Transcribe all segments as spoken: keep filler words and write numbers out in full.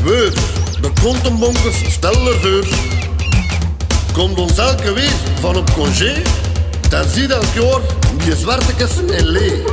Weur, de kontenbonkers, stel ervoor. Komt ons elke week van op congé, dan zie je elk jaar die zwarte kassen in lee.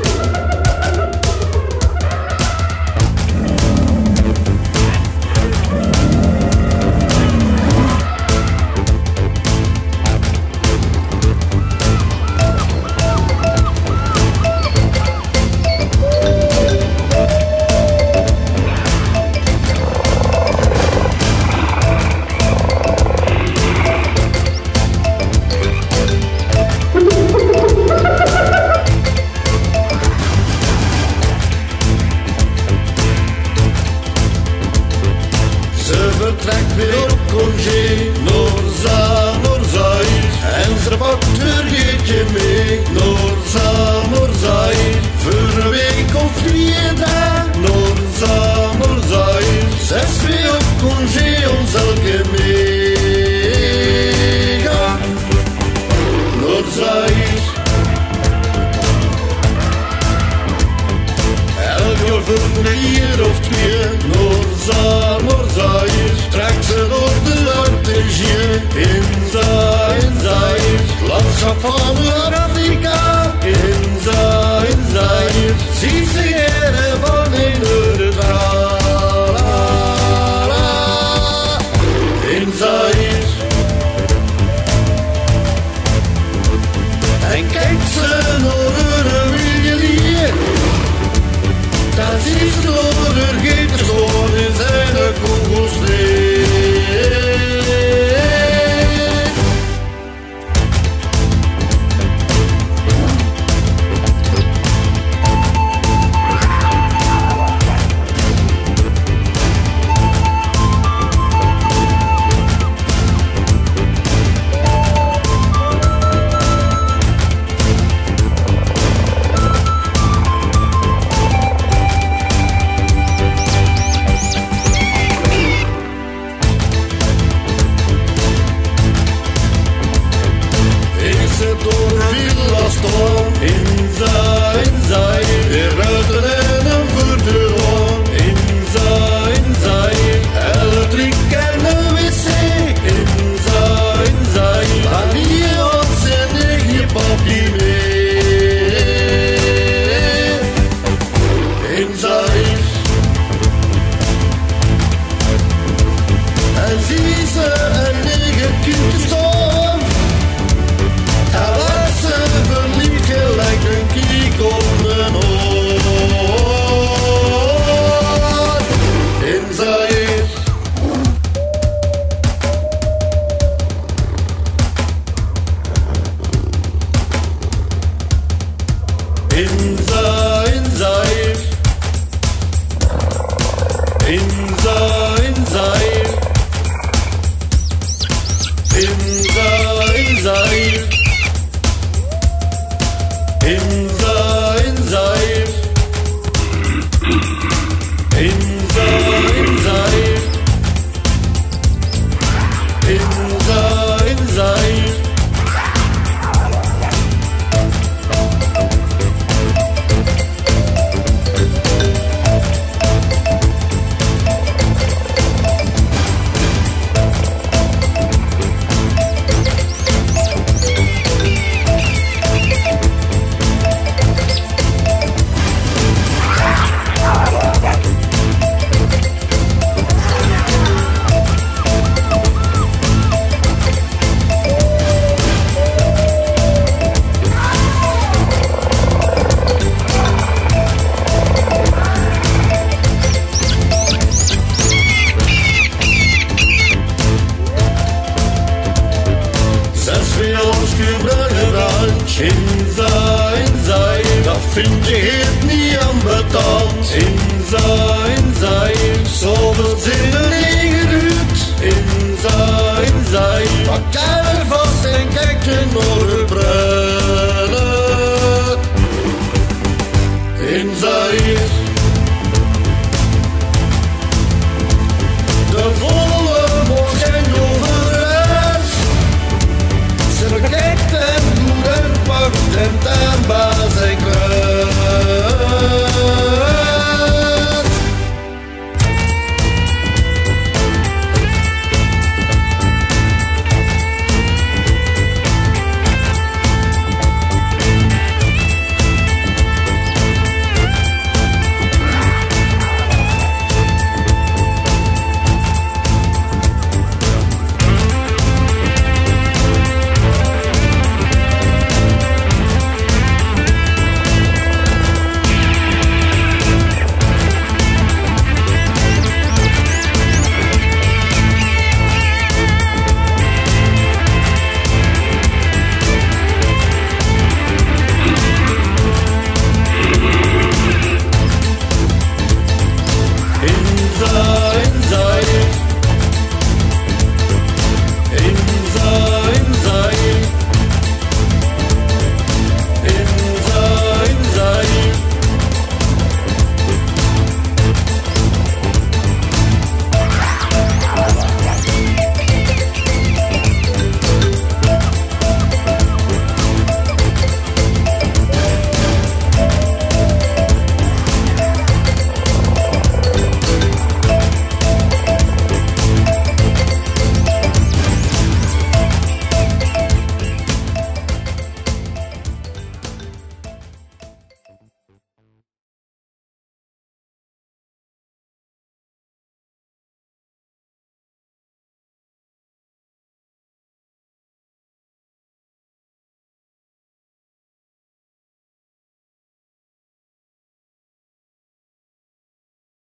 Vertrekt weer op congé, Noorza, Noorzaïr. En ze pakt haar geetje mee, Noorza, Noorzaïr. Voor een week of drie dagen, Noorza, Noorzaïr. Zes weer op congé, ons elke mega. Noorzaïr. Elk jaar voor een jaar of twee, Noorza, Noorzaïr. Trekt ze door de zwarte gier, Inza, Inzaïr. Landschap van Afrika, Inza, Inzaïr. Ziet ze heren van in het verhaal, Inzaïr. En kijkt ze naar haar wiegelier, dan ziet ze door haar geet gewoon in zijn kogelsteen. Inza, Inzaïr. Weer ruiten en een voordeur, Inza, Inzaïr. Elektriek en een wc, Inza, Inzaïr. Aan wie ons en ik je papi mee, Inzaïr. En zie ze een negen kindjes staan, daar was ze verliefd gelijk een kiek op mijn oor, Inzaïr. Inza, Inzaïr. Inza, Inzaïr. Inza, Inzaïr. Inza, Inzaïr. Inza, Inzaïr. Inza, Inzaïr. Inza, Inzaïr. Dat vind je heet niet ambetant, Inza, Inzaïr. Zoveel zinnen ingeruwd, Inza, Inzaïr. Pak er vast en kijk je naar de bruinen, Inzaïr. De volle morgen overhuis, ze bekijkt en doet en pakt en tuinbaas en kruis. Inza,